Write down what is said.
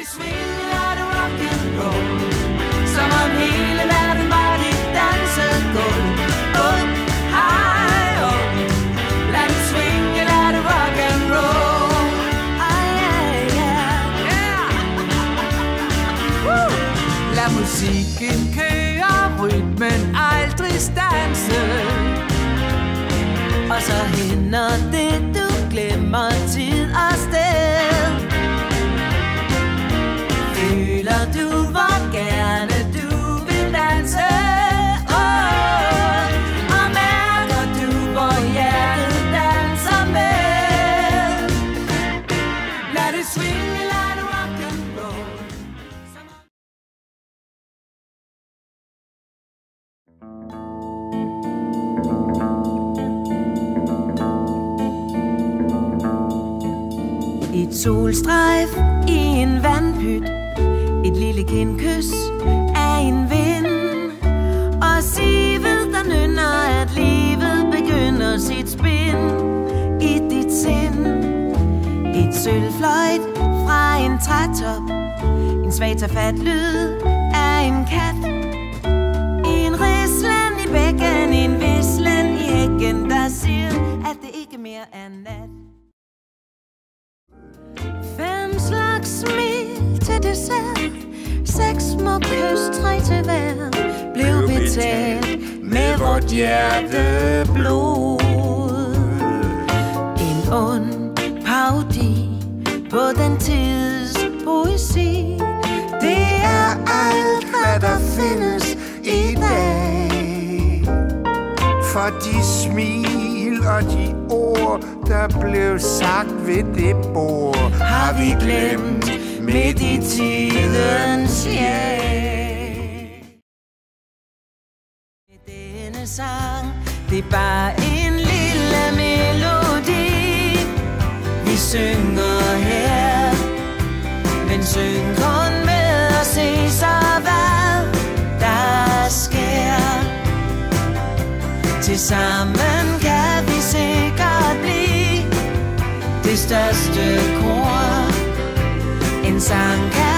det swing, lad det rock and roll. Som om hele verden var dit dansegulv. Up, high up. Lad det swing, lad det rock and roll. Lad musikken køre, rytmen aldrig stanse. Og så hænder det, du glemmer tid og sted. Føler du, hvor gerne du vil danse. Og mærker du, hvor hjertet danser med. Lad det swinge, lad det rock and roll. Et solstrejf i en vandpyt, et lille kindkys af en vind, og sivet, der nynner, at livet begynder sit spin i dit sind. Et sølvfløjt fra en trætop, en svag tafatt lyd af en kat, en rislen i bækken, en vislen i hækken, der siger, at det ikke mere er nat. 5 slags smil til dessert, 6 små kys, 3 til hver, blev betalt med vort hjerteblod. En ond parodi på den tids poesi. Det er alt, hvad der findes i dag. For de smil og de ord, der blev sagt ved det bord, har vi glemt midt i tidens jag. Denne sang, det er bare en lille melodi. Vi synger her, men syng kun med og se så hvad der sker. Tilsammen kan vi sikkert blive det største kor. En sang kan